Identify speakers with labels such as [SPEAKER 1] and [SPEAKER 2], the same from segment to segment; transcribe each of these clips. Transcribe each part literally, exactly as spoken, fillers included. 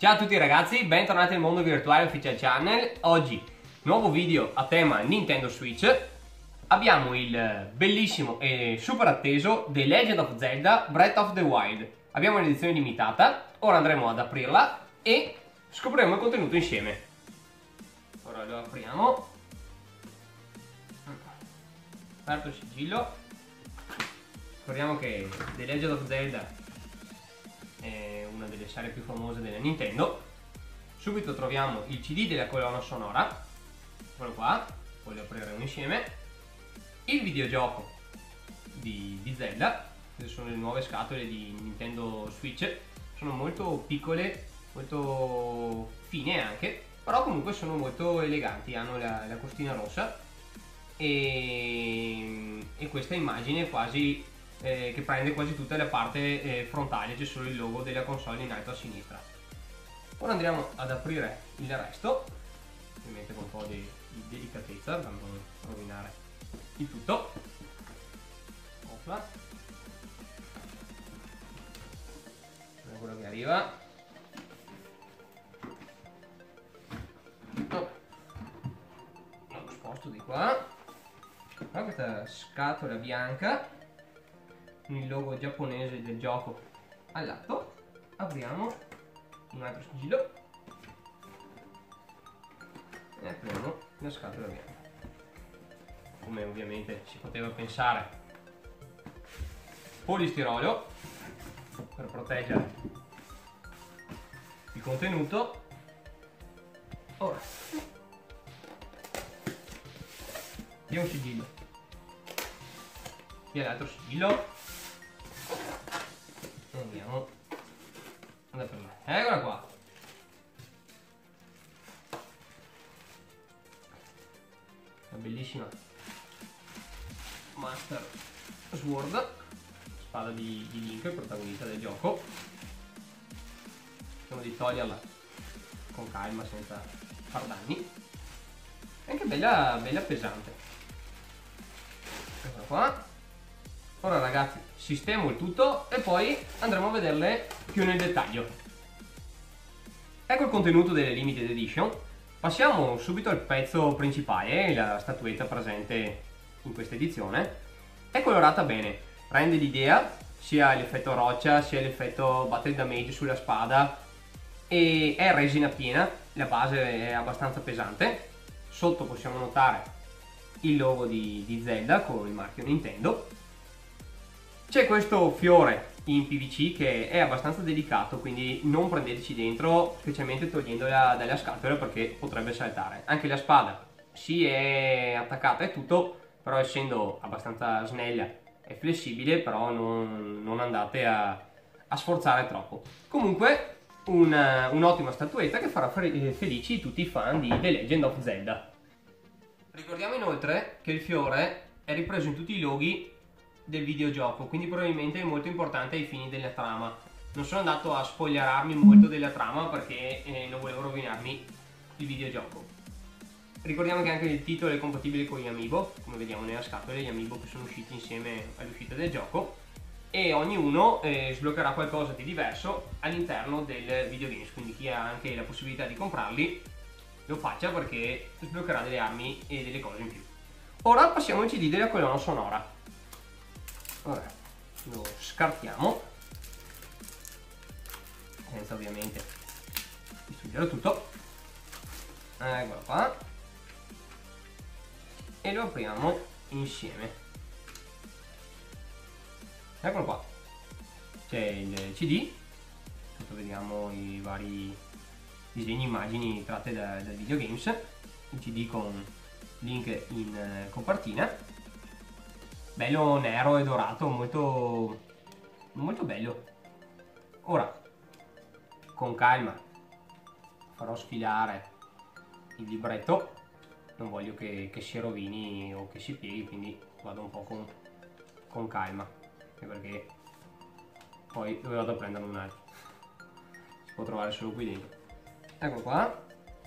[SPEAKER 1] Ciao a tutti ragazzi, bentornati nel Mondo Virtuale Official Channel. Oggi nuovo video a tema Nintendo Switch. Abbiamo il bellissimo e super atteso The Legend of Zelda Breath of the Wild. Abbiamo un'edizione limitata, ora andremo ad aprirla e scopriremo il contenuto insieme. Ora lo apriamo. Aperto il sigillo. Ricordiamo che The Legend of Zelda è una delle serie più famose della Nintendo. Subito troviamo il C D della colonna sonora, quello qua, poi lo apriremo insieme. Il videogioco di, di Zelda, queste sono le nuove scatole di Nintendo Switch, sono molto piccole, molto fine anche, però comunque sono molto eleganti, hanno la, la costina rossa e, e questa immagine quasi Eh, che prende quasi tutta la parte eh, frontale, c'è solo il logo della console in alto a sinistra. Ora andiamo ad aprire il resto, ovviamente con un po' di, di delicatezza per non rovinare il tutto. Opla. È quello che arriva. Oh. Lo sposto di qua. Qua questa scatola bianca, il logo giapponese del gioco al lato. Apriamo un altro sigillo e apriamo la scatola bianca. Come ovviamente si poteva pensare, polistirolo per proteggere il contenuto. Ora qui un sigillo, qui è l'altro sigillo. Andiamo ad aprirla. Eccola qua. Una bellissima Master Sword, spada di, di Link, il protagonista del gioco. Cerchiamo di toglierla con calma senza far danni. È anche bella, bella pesante. Eccola qua. Ora ragazzi, sistemo il tutto e poi andremo a vederle più nel dettaglio. Ecco il contenuto delle Limited Edition. Passiamo subito al pezzo principale, la statuetta presente in questa edizione. È colorata bene, rende l'idea, sia l'effetto roccia sia l'effetto battle damage sulla spada, e è resina piena, la base è abbastanza pesante. Sotto possiamo notare il logo di, di Zelda con il marchio Nintendo. C'è questo fiore in P V C che è abbastanza delicato, quindi non prendeteci dentro, specialmente togliendola dalla scatola, perché potrebbe saltare. Anche la spada si è attaccata e tutto, però essendo abbastanza snella e flessibile, però non, non andate a, a sforzare troppo. Comunque un'ottima statuetta che farà felici tutti i fan di The Legend of Zelda. Ricordiamo inoltre che il fiore è ripreso in tutti i loghi del videogioco, quindi probabilmente è molto importante ai fini della trama. Non sono andato a spoilerarmi molto della trama perché eh, non volevo rovinarmi il videogioco. Ricordiamo che anche il titolo è compatibile con gli amiibo, come vediamo nella scatola, gli amiibo che sono usciti insieme all'uscita del gioco, e ognuno eh, sbloccherà qualcosa di diverso all'interno del videogame, quindi chi ha anche la possibilità di comprarli lo faccia, perché sbloccherà delle armi e delle cose in più. Ora passiamo al C D della colonna sonora. Ora lo scartiamo senza ovviamente distruggere tutto. Eccolo qua e lo apriamo insieme. Eccolo qua, c'è il C D, sotto vediamo i vari disegni, immagini tratte da, da videogames. Il C D con Link in eh, copertina, bello nero e dorato, molto molto bello. Ora con calma farò sfilare il libretto, non voglio che, che si rovini o che si pieghi, quindi vado un po' con, con calma, perché poi dove vado a prendere un altro si può trovare solo qui dentro. Ecco qua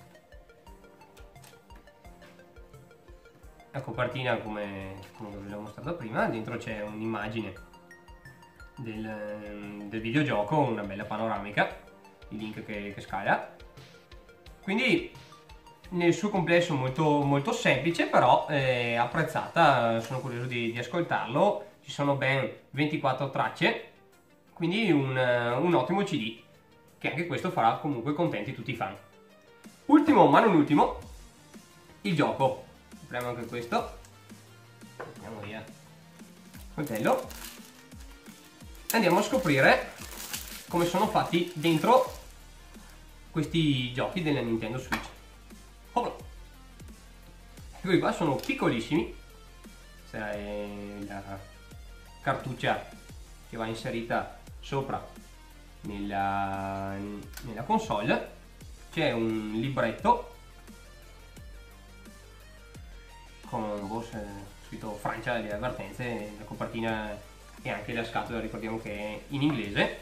[SPEAKER 1] la copertina come, come ve l'ho mostrato prima. Dentro c'è un'immagine del, del videogioco, una bella panoramica. il link che, che scala. Quindi nel suo complesso molto, molto semplice, però eh, apprezzata, sono curioso di, di ascoltarlo. Ci sono ben ventiquattro tracce, quindi un, un ottimo C D, che anche questo farà comunque contenti tutti i fan. Ultimo ma non ultimo, il gioco. Apriamo anche questo, andiamo via il coltello, andiamo a scoprire come sono fatti dentro questi giochi della Nintendo Switch. Oh, questi qua sono piccolissimi, questa è la cartuccia che va inserita sopra nella, nella console. C'è un libretto con boh, scritto Francia, le avvertenze, la copertina e anche la scatola, ricordiamo che è in inglese.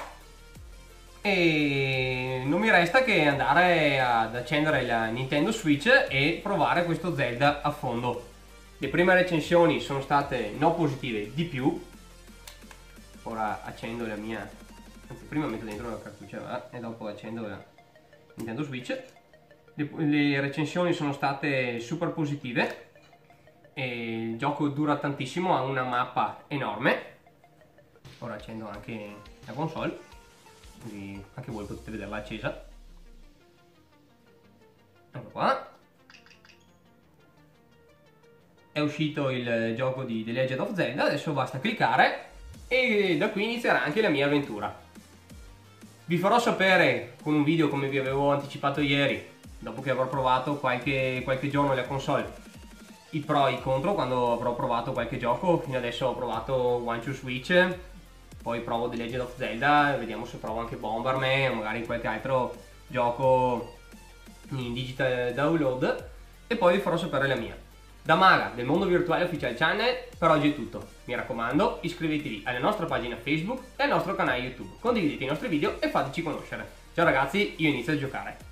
[SPEAKER 1] E non mi resta che andare ad accendere la Nintendo Switch e provare questo Zelda a fondo. Le prime recensioni sono state no positive di più. Ora accendo la mia, anzi prima metto dentro la cartuccia e dopo accendo la Nintendo Switch. Le, le recensioni sono state super positive e il gioco dura tantissimo, ha una mappa enorme. Ora accendo anche la console, quindi anche voi potete vederla accesa. Ecco qua. È uscito il gioco di The Legend of Zelda, adesso basta cliccare e da qui inizierà anche la mia avventura. Vi farò sapere con un video, come vi avevo anticipato ieri, dopo che avrò provato qualche, qualche giorno la console, i pro e i contro quando avrò provato qualche gioco. Fino adesso ho provato One to Switch, poi provo The Legend of Zelda, vediamo se provo anche Bomberman o magari qualche altro gioco in digital download e poi vi farò sapere la mia. Da Maga del Mondo Virtuale Official Channel per oggi è tutto. Mi raccomando, iscrivetevi alla nostra pagina Facebook e al nostro canale YouTube, condividete i nostri video e fateci conoscere. Ciao ragazzi, io inizio a giocare.